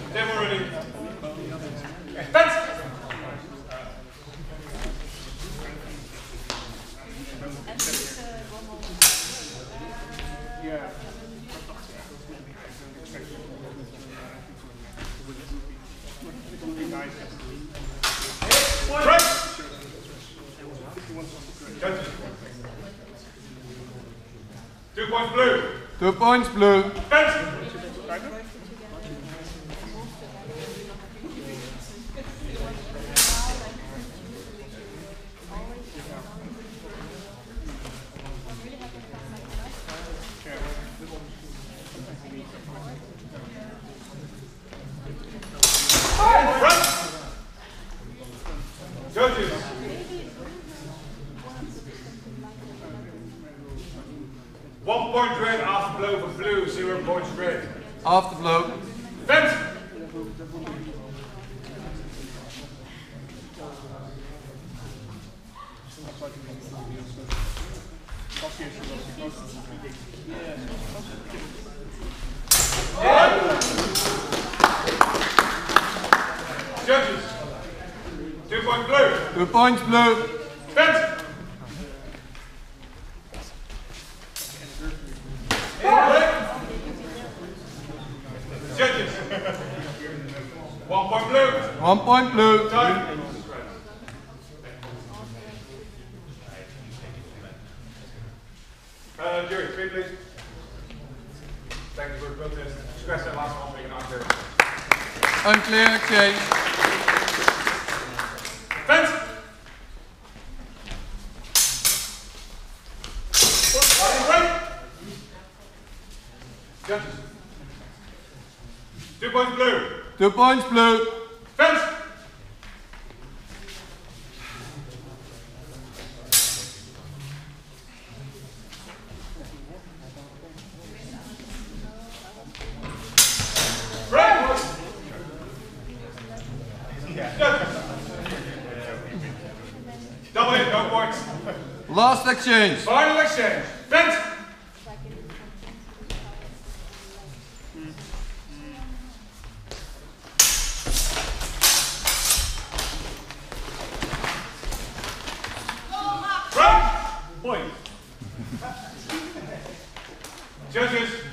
Demo ready. Fence! Break! Judges. 2 points blue. 2 points blue. Fence! Judges. 1 point red after blow for blue, 0 points red. After blow. Fence! Judges. 2 points blue. 2 points blue. Fence! Judges. 1 point blue. 1 point blue. Time. Jury, 3 please. Thank you for the protest. Stress that last one, make an unclear. Unclear exchange. Fence! Break! Judges. 2 points blue. 2 points blue. Fence! Break! Judges. Double hit, no points. Last exchange. Final exchange. Fence! Point. Judges.